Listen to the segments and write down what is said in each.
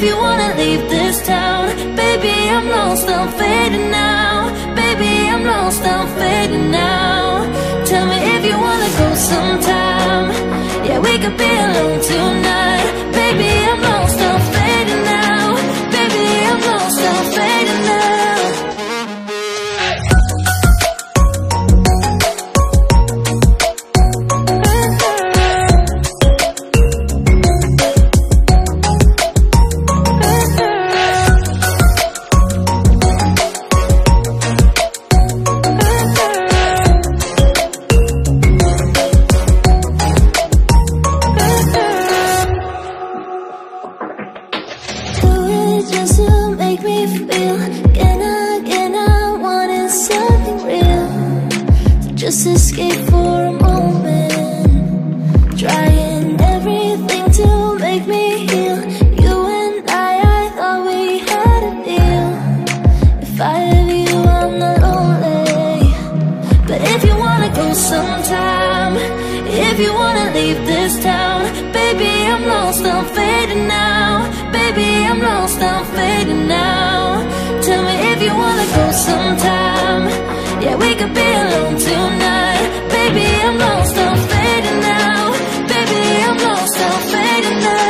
you wanna leave this town, baby, I'm lost, I'm fading now. Baby, I'm lost, I'm fading now. Tell me if you wanna go sometime. Yeah, we could be alone tonight. Baby, I'm lost, I'm fading now. Baby, I'm lost, I'm fading now. Just to make me feel again, I wanted something real. So just escape for a moment, trying everything to make me heal. You and I thought we had a deal. If I have you, I'm not lonely. But if you wanna go sometime, if you wanna leave this town, baby, I'm lost, I'm fading now. Baby, I'm lost, I'm fading now. Tell me if you wanna go sometime. Yeah, we could be alone tonight. Baby, I'm lost, I'm fading now. Baby, I'm lost, I'm fading now.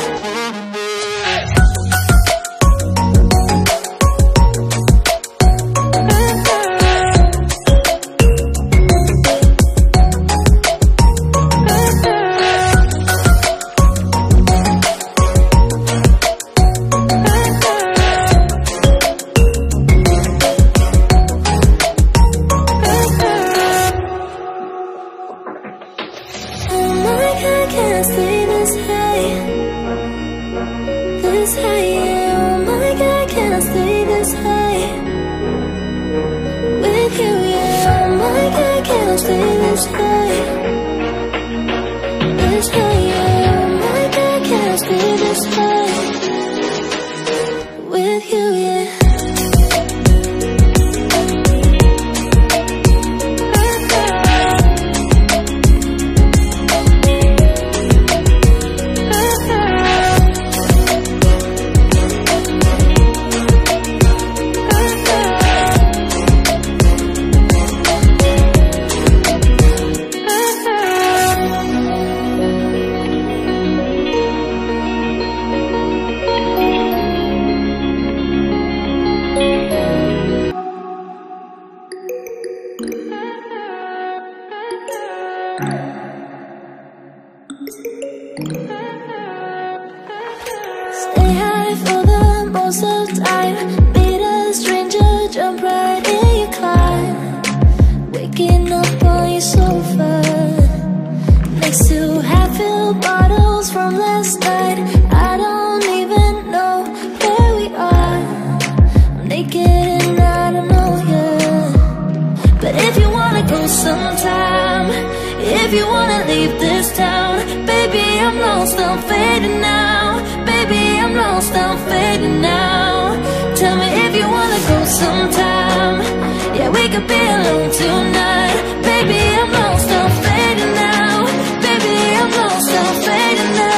Stay high for the most of time. Meet a stranger, jump right in your climb. Waking up on your sofa, next to half-filled bottles from last night. I don't even know where we are. I'm naked and I don't know you. But if you wanna go sometime, if you wanna leave this town, baby, I'm lost, I'm fading now. Baby, I'm lost, I'm fading now. Tell me if you wanna go sometime. Yeah, we could be alone tonight. Baby, I'm lost, I'm fading now. Baby, I'm lost, I'm fading now.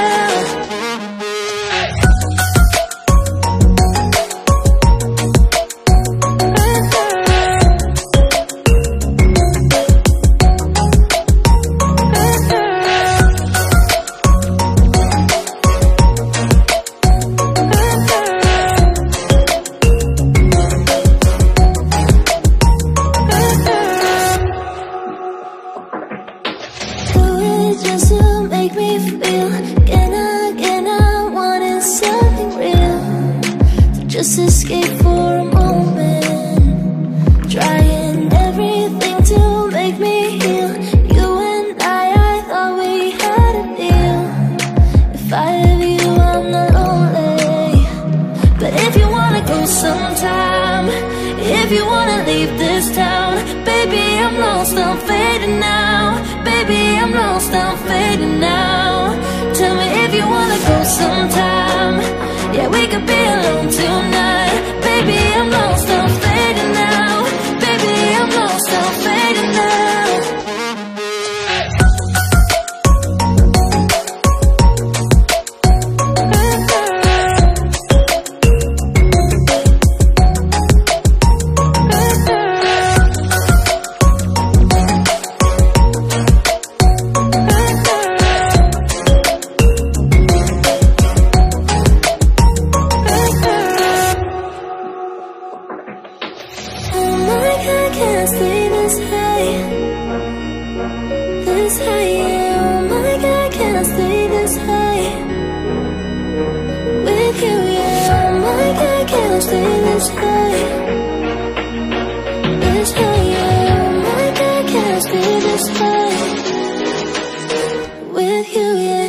Just to make me feel again, I wanted something real. So just escape for a moment, trying everything to make me heal. You and I thought we had a deal. If I have you, I'm not lonely. But if you wanna go sometime, if you wanna leave this town, baby, I'm lost, I'm fading now. Baby, I'm lost, I'm fading now. Tell me if you wanna go sometime. Yeah, we could be alone tonight. Baby, I'm lost, I'm fading now. Baby, I'm lost, I'm fading now. high, yeah, oh my God, can I stay this high? With you, yeah, oh my God, can I stay this high? This high, yeah, oh my God, can I stay this high? With you, yeah.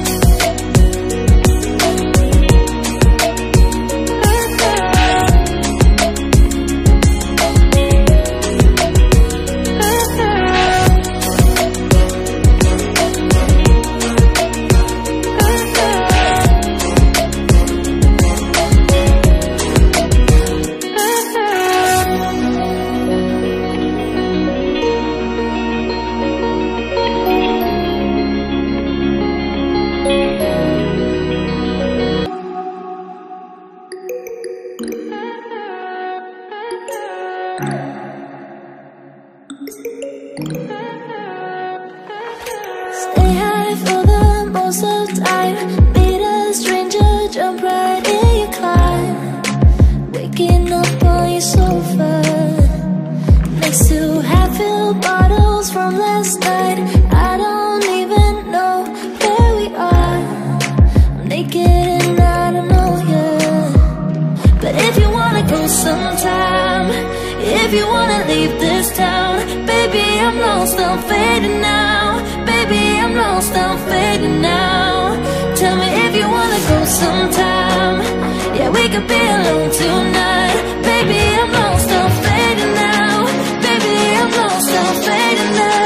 Stay high for the most of the time. Meet a stranger, jump right in your climb. Waking up on your sofa next to half-filled bottles from last night. I don't even know where we are. I'm naked and I don't know you. But if you wanna go sometime, if you wanna leave this town, baby, I'm lost, I'm fading now. Baby, I'm lost, I'm fading now. Tell me if you wanna go sometime. Yeah, we could be alone tonight. Baby, I'm lost, I'm fading now. Baby, I'm lost, I'm fading now.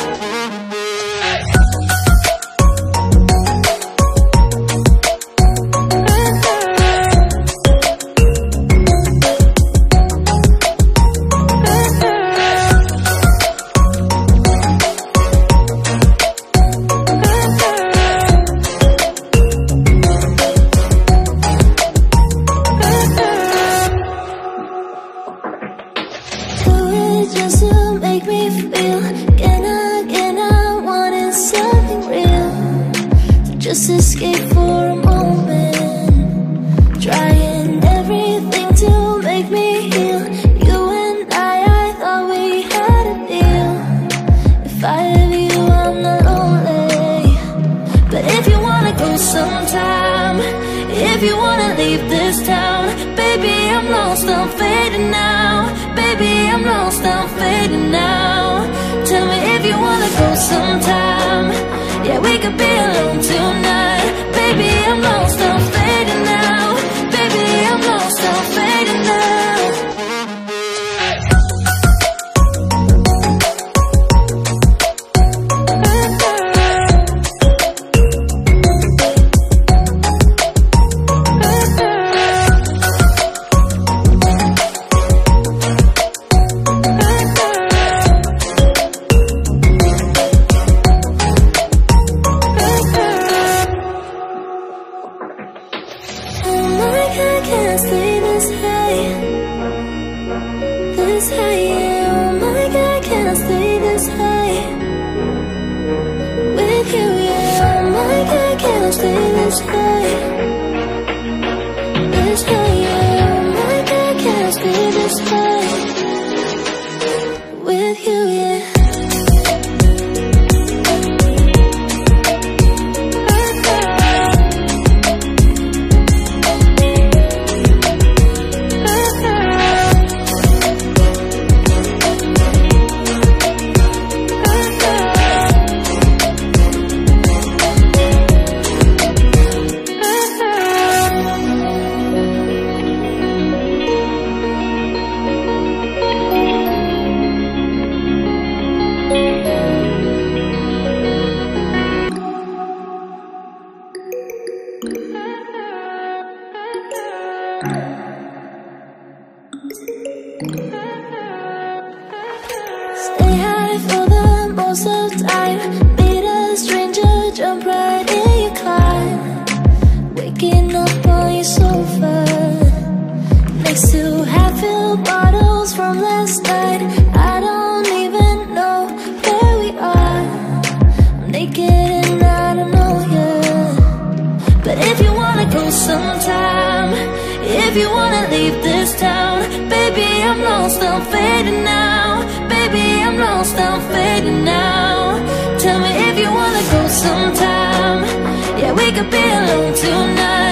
Just to make me feel again, I wanted something real. So just escape for a moment, trying everything to make me heal. You and I thought we had a deal. If I have you, I'm not lonely. But if you wanna go sometime, if you wanna leave this town, baby, I'm lost, I'm fading now. Baby, I'm lost, I'm fading now. Tell me if you wanna go sometime. Yeah, we could be alone tonight. Baby, I'm lost, I'm fading now. Baby, I'm lost, I'm fading now. Can't stay this high, yeah, oh my God, can I stay this high? With you, yeah, oh my God, can I stay this high? This high, yeah, oh my God, can I stay this high? With you, yeah. Stay high for the most of the time. Meet a stranger, jump right in your climb. Waking up on your sofa next to half-filled bottles from last night. I don't even know where we are. I'm naked and I don't know you. But if you wanna go sometime, if you wanna leave this town, baby, I'm lost, I'm fading now. Baby, I'm lost, I'm fading now. Tell me if we could be alone tonight.